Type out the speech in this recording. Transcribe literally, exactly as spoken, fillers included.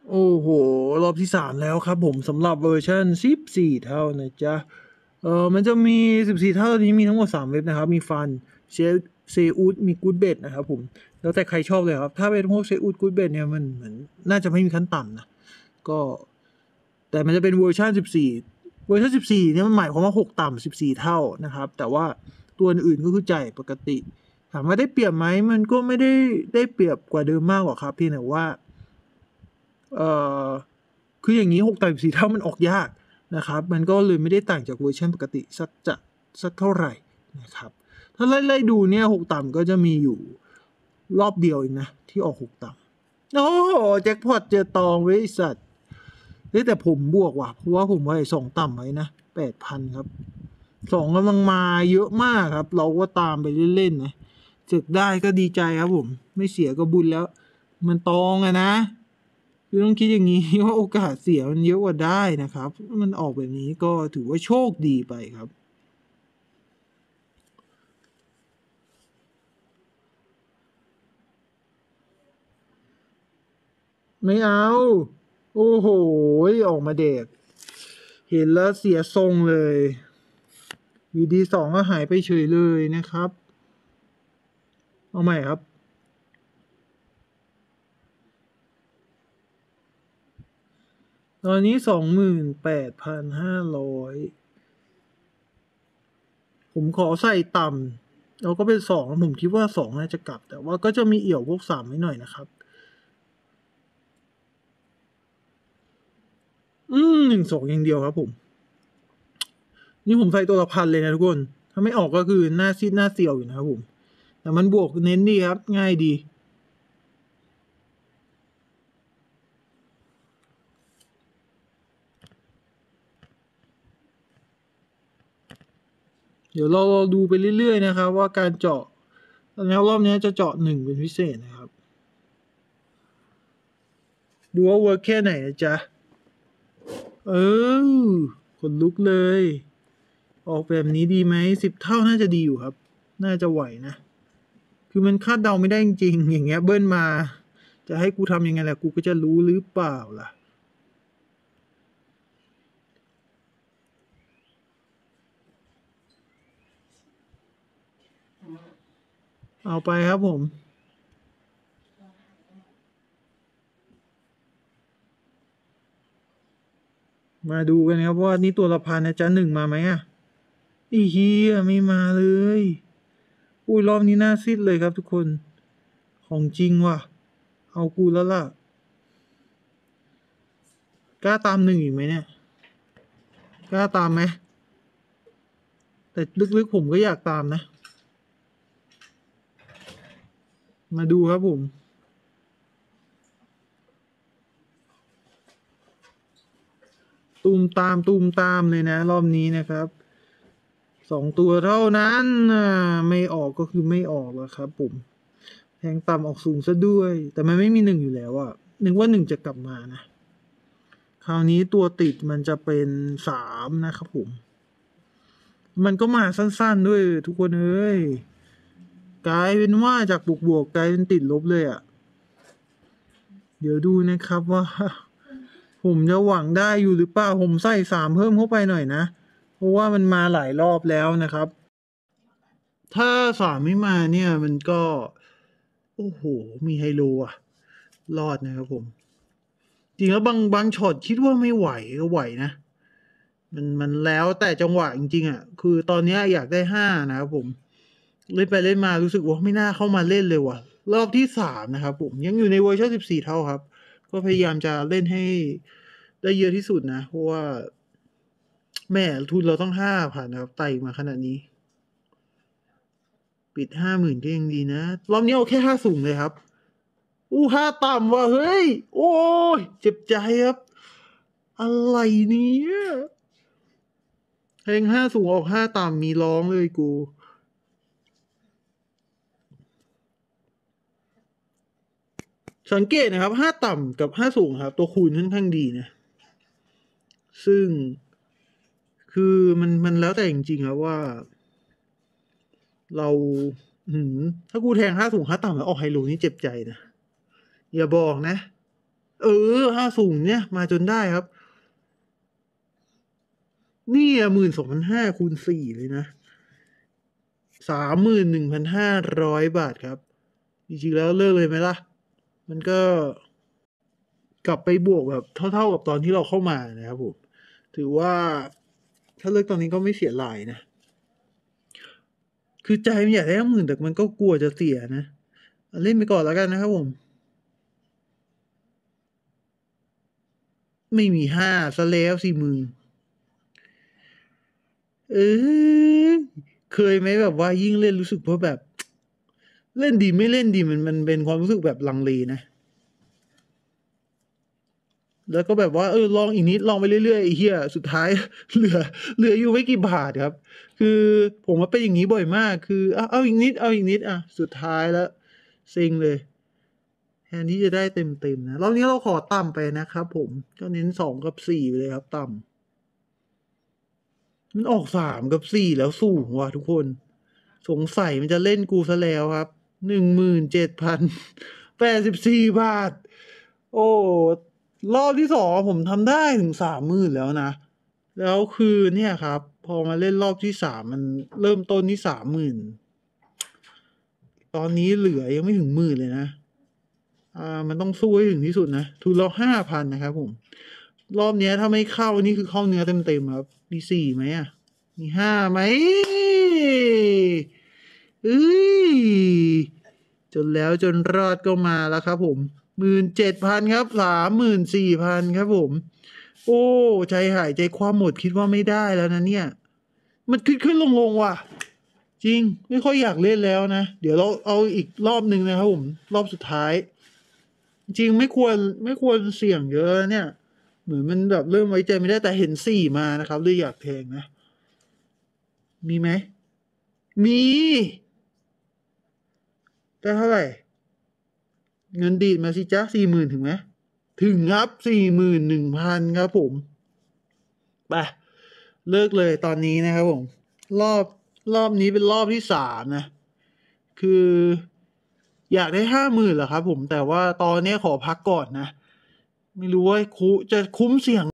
โอ้โหรอบที่สามแล้วครับผมสำหรับเวอร์ชันสิบสี่เท่านะจ๊ะเออมันจะมีสิบสี่เท่านี้มีทั้งหมดสามเว็บนะครับมีฟันเซเซอุดมีกูดเบดนะครับผมแล้วแต่ใครชอบเลยครับถ้าเป็นพวกเซอุดกูดเบดเนี่ยมันเหมือนน่าจะไม่มีขั้นต่ำนะก็แต่มันจะเป็นเวอร์ชันสิบสี่เวอร์ชันสิบสี่เนี่ยมันหมายความว่าหกต่ำสิบสี่เท่านะครับแต่ว่าตัวอื่นก็คือจ่ายปกติถามว่าได้เปรียบไหมมันก็ไม่ได้ได้เปรียบกว่าเดิมมากหรอกครับเพียงแต่ว่า เอ่อคืออย่างนี้หกต่ำสี่เท่ามันออกยากนะครับมันก็เลยไม่ได้ต่างจากเวอร์ชันปกติสักจะสักเท่าไหร่นะครับถ้าไล่ๆดูเนี่ยหกต่ำก็จะมีอยู่รอบเดียวเองนะที่ออกหกต่ำโอ้โหแจ็คพอตเจอตองบริษัทเฮ้ยแต่ผมบวกว่ะเพราะว่าผมไว้สองต่ำไว้นะแปดพันครับสองกำลังมาเยอะมากครับเราก็ตามไปเล่นๆนะจึกได้ก็ดีใจครับผมไม่เสียก็บุญแล้วมันตองอะนะ คือต้องคิดอย่างนี้ ว่าโอกาสเสียมันเยอะกว่าได้นะครับ มันออกแบบนี้ก็ถือว่าโชคดีไปครับ ไม่เอา โอ้โหออกมาเด็ก เห็นแล้วเสียทรงเลยอยู่ดีสองก็หายไปเฉยเลยนะครับ เอาใหม่ครับ ตอนนี้สองหมื่นแปดพันห้าร้อยผมขอใส่ต่ำเราก็เป็นสองผมคิดว่าสองน่าจะกลับ แต่ว่าก็จะมีเอี่ยวพวกสามไว้หน่อยนะครับ อืมหนึ่งสองอย่างเดียวครับผม นี่ผมใส่ตัวละพันเลยนะทุกคน ถ้าไม่ออกก็คือหน้าซีดหน้าเซียวอยู่นะครับผม แต่มันบวกเน้นดีครับ ง่ายดี เดี๋ยวเราดูไปเรื่อยๆนะครับว่าการเจาะแล้วรอบนี้จะเจาะหนึ่งเป็นพิเศษนะครับ ดูว่าเวิร์กแค่ไหนนะจ๊ะ เออขนลุกเลย ออกแบบนี้ดีไหมสิบเท่าน่าจะดีอยู่ครับ น่าจะไหวนะ คือมันคาดเดาไม่ได้จริงๆอย่างเงี้ยเบิ้ลมา จะให้กูทำยังไงล่ะกูก็จะรู้หรือเปล่าล่ะ เอาไปครับผม มาดูกันครับว่านี่ตัวละพันนะจ๊ะหนึ่งมาไหมอ่ะอีเฮียไม่มาเลย อุ้ยรอบนี้น่าซิดเลยครับทุกคน ของจริงว่ะ เอากูแล้วล่ะ กล้าตามหนึ่งอีกไหมเนี่ย กล้าตามไหม แต่ลึกๆผมก็อยากตามนะ มาดูครับผม ตูมตามตูมตามเลยนะรอบนี้นะครับ สองตัวเท่านั้นอ่าไม่ออกก็คือไม่ออกแล้วครับผมแทงต่ำออกสูงซะด้วย แต่มันไม่มีหนึ่งอยู่แล้วอะนึกว่าหนึ่งจะกลับมานะ คราวนี้ตัวติดมันจะเป็นสามนะครับผม มันก็มาสั้นๆด้วยทุกคนเอ้ย กลายเป็นว่าจากบวกบวกกลายเป็นติดลบเลยอะเดี๋ยวดูนะครับว่า ผมจะหวังได้อยู่หรือเปล่า ผมใส่สามเพิ่มเข้าไปหน่อยนะ เพราะว่ามันมาหลายรอบแล้วนะครับ ถ้าสามไม่มาเนี่ยมันก็ โอ้โห มีไฮโลอะรอดนะครับผม จริงแล้วบางบางช็อตคิดว่าไม่ไหวก็ไหวนะ มันมันแล้วแต่จังหวะจริงๆอ่ะ คือตอนนี้อยากได้ห้านะครับผม เล่นไปเล่นมารู้สึกว่าไม่น่าเข้ามาเล่นเลยว่ะ รอบที่สามนะครับผม ยังอยู่ในเวอร์ชันสิบสี่เท่าครับ ก็พยายามจะเล่นให้ได้เยอะที่สุดนะ เพราะว่า แม่ทุนเราต้องห้าพันนะครับไต่มาขนาดนี้ ปิดห้าหมื่นก็ยังดีนะ รอบนี้เอาแค่ห้าสูงเลยครับ อู้ห้าต่ำว่ะเฮ้ย โอ้ยเจ็บใจครับ อะไรเนี่ยเพลงห้าสูงออกห้าต่ำมีร้องเลยกู สังเกตนะครับห้าต่ำกับห้าสูงครับ ตัวคูณค่อนข้างดีนะ ซึ่ง คือมันมันแล้วแต่จริงๆครับว่า เราหืมถ้ากูแทงห้าสูงห้าต่ำแล้วออกไฮโลนี่เจ็บใจนะ อย่าบอกนะเออห้าสูงเนี่ยมาจนได้ครับนี่อ่ะหมื่นสองพันห้าคูณสี่เลยนะสามหมื่นหนึ่งพันห้าร้อยบาทครับจริงๆแล้วเลิกเลยไหมล่ะมันก็กลับไปบวกแบบเท่าๆกับตอนที่เราเข้ามานะครับผมถือว่าถ้าเลิกตอนนี้ก็ไม่เสียหลายนะคือใจมันอยากได้หมื่นแต่มันก็กลัวจะเสียนะเล่นไปก่อนแล้วกันนะครับผมไม่มีห้าซะแล้วสิมึงเออเคยไหมแบบว่ายิ่งเล่นรู้สึกว่าแบบเล่นดีไม่เล่นดีมันมันเป็นความรู้สึกแบบลังเลนะแล้วก็แบบว่าเออลองอีกนิดลองไปเรื่อยๆไอ้เหี้ยสุดท้ายเหลือเหลืออยู่ไม่กี่บาทครับคือผมว่าเป็นอย่างนี้บ่อยมากคือเอาเอาอีกนิดเอาอีกนิดอ่ะสุดท้ายแล้วเซ็งเลยแทนที่จะได้เต็มๆนะรอบนี้เราขอต่ำไปนะครับผมก็เน้นสองกับสี่ไปเลยครับต่ำมันออกสามกับสี่แล้วสูงว่ะทุกคนสงสัยมันจะเล่นกูซะแล้วครับหนึ่งหมื่นเจ็ดพันแปดสิบสี่บาทโอ้รอบที่สองผมทำได้ถึงสามหมื่นแล้วนะแล้วคือเนี่ยครับพอมาเล่นรอบที่สามมันเริ่มต้นที่สามหมื่นตอนนี้เหลือยังไม่ถึงหมื่นเลยนะอ่ามันต้องสู้ให้ถึงที่สุดนะทุนเราห้าพันนะครับผมรอบเนี้ยถ้าไม่เข้านี่คือเข้าเนื้อเต็มๆครับมีสี่ไหมอ่ะมีห้าไหมเอ้ยจนแล้วจนรอดก็มาแล้วครับผมหมื่นเจ็ดพันครับสามหมื่นสี่พันครับผมโอ้ใจหายใจความหมดคิดว่าไม่ได้แล้วนะเนี่ยมันขึ้นขึ้นลงลงว่ะจริงไม่ค่อยอยากเล่นแล้วนะเดี๋ยวเราเอาอีกรอบหนึ่งนะครับผมรอบสุดท้ายจริงไม่ควรไม่ควรเสี่ยงเยอะเนี่ยเหมือนมันแบบเริ่มไว้ใจไม่ได้แต่เห็นสี่มานะครับเลยอยากแทงนะมีไหมมีได้เท่าไหร่ เงินดีดมาสิจ๊ะสี่หมื่นถึงไหมถึงครับสี่หมื่นหนึ่งพันครับผมไปเลิกเลยตอนนี้นะครับผมรอบรอบนี้เป็นรอบที่สามนะคืออยากได้ห้าหมื่นเหรอครับผมแต่ว่าตอนนี้ขอพักก่อนนะไม่รู้ว่าคุจะคุ้มเสี่ยง